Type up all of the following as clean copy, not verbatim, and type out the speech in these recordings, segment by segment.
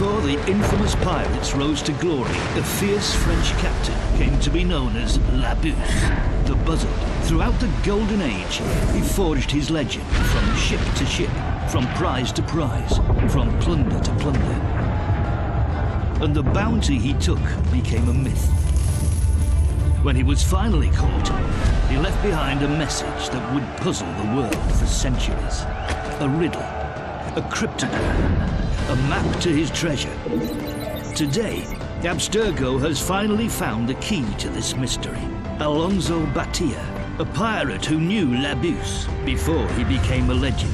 Before the infamous pirates rose to glory, a fierce French captain came to be known as La Buse, the Buzzard. Throughout the Golden Age, he forged his legend from ship to ship, from prize to prize, from plunder to plunder. And the bounty he took became a myth. When he was finally caught, he left behind a message that would puzzle the world for centuries. A riddle, a cryptogram, a map to his treasure. Today, Abstergo has finally found the key to this mystery. Alonzo Batilla, a pirate who knew La Buse before he became a legend.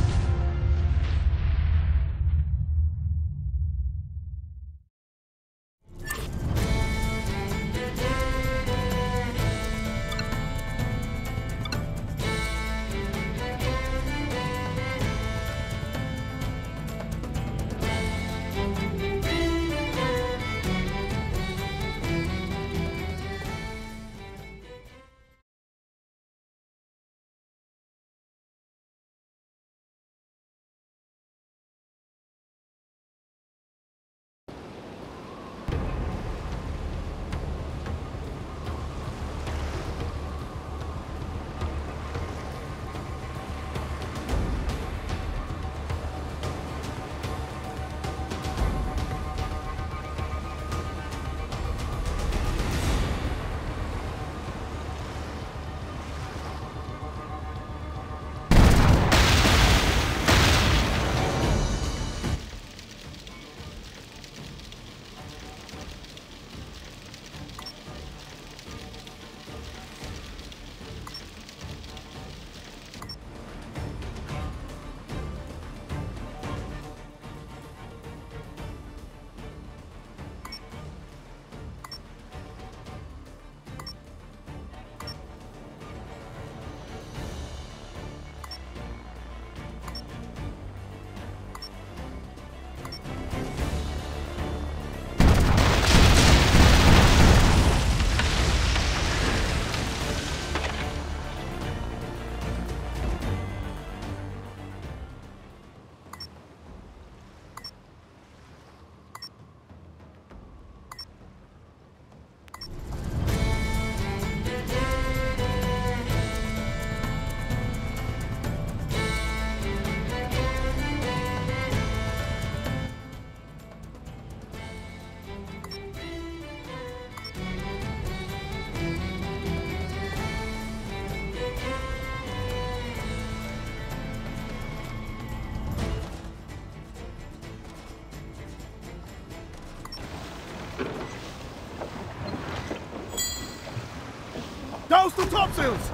Douse the topsails!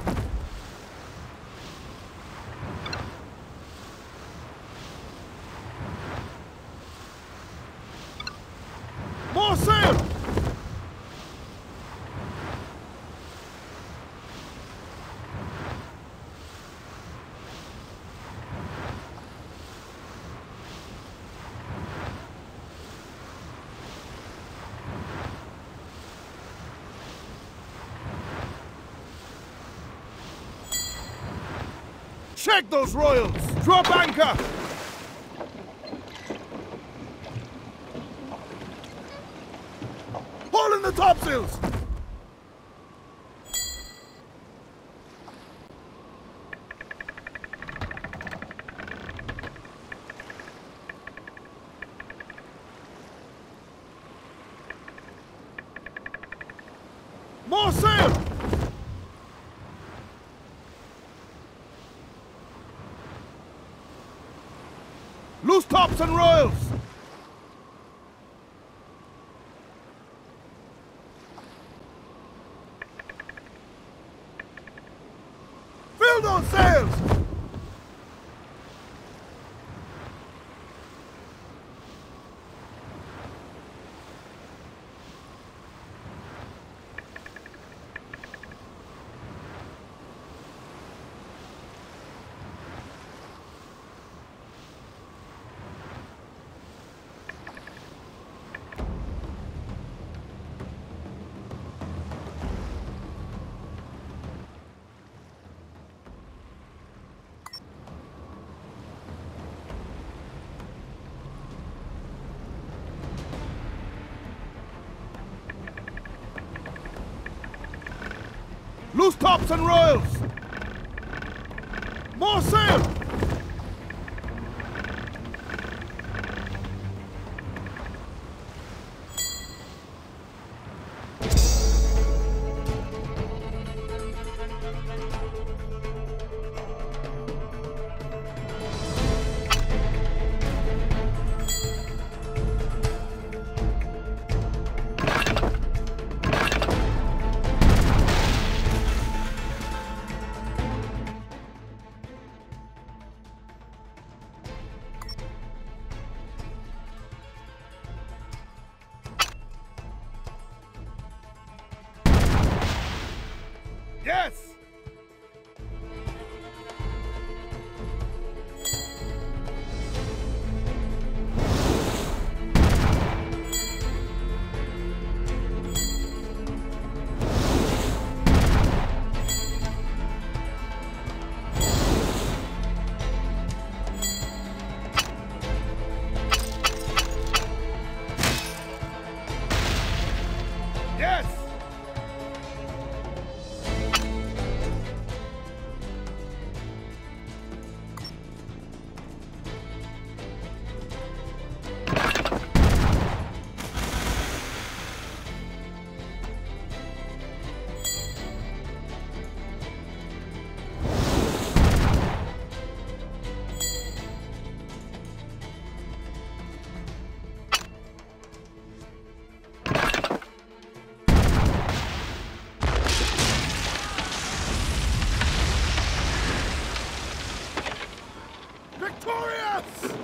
More sail! Check those royals! Drop anchor! Haul in the topsails! More sail! Loose tops and royals! Fill those sails! tops and royals! More sail! Yes! Yes! Victorious!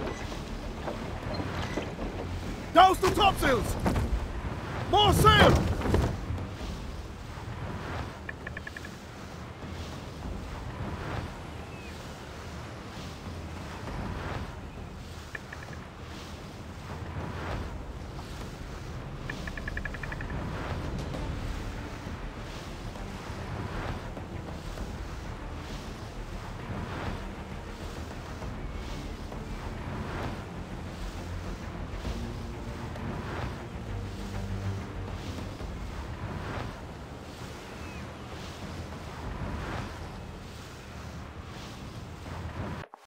Douse the topsails! More sail!